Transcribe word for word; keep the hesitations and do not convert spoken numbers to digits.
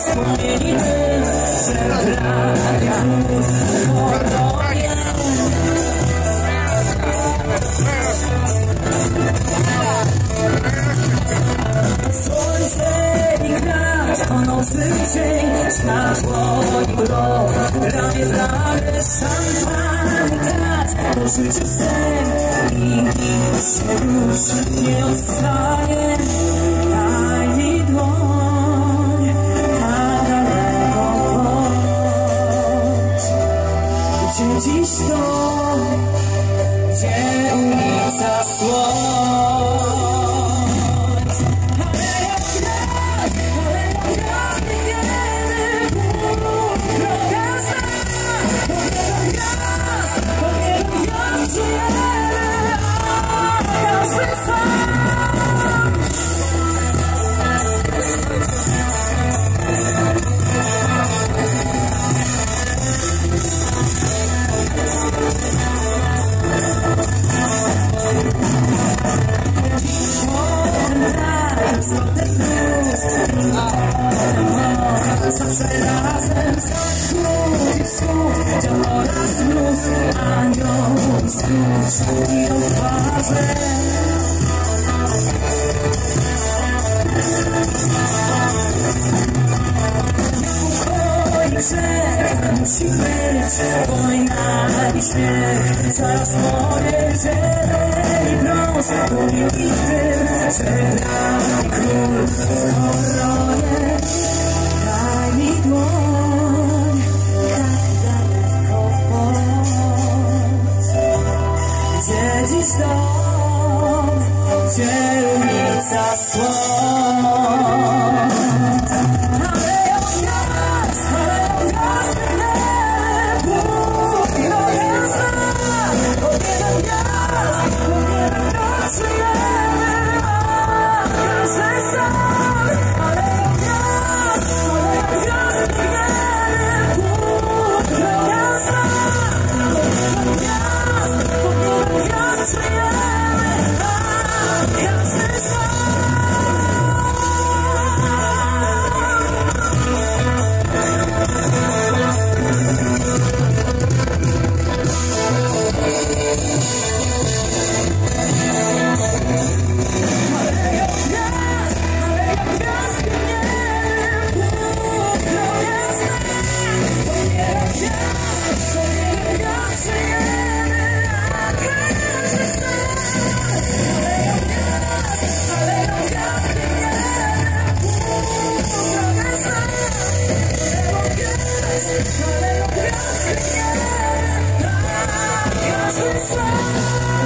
wspomnieni tym, że brany król koronie. Słońce i krat, to nocy dzień, światło i blok, ramię w ramię, szampan i krat, po życiu sen i nikt się już nie odstanie. Daj mi dłoń, tak daleko chodź, gdzie dziś to, gdzie ulica słońc. Zawsze razem zachód i wschód, dział oraz mróz, anioł i stróż i odważę. Pokój i grzech musi być, wojna i śmiech, zaraz moje zieleń i brąz, mówił i tym, że brany król w koronie. Daj mi dłoń, tak daleko chodź, gdzie dziś dom, gdzie ulica słońc. Aleją gwiazd, aleją gwiazdy niebu, do jasna, od jeden gwiazd, od jeden gwiazd żyjemy, a każdy sam. Aleją gwiazd, aleją gwiazdy niebu, do jasna, od jeden gwiazd, od jeden gwiazd żyjemy, a każdy sam. Aleją gwiazdy nieba, a każdy sam.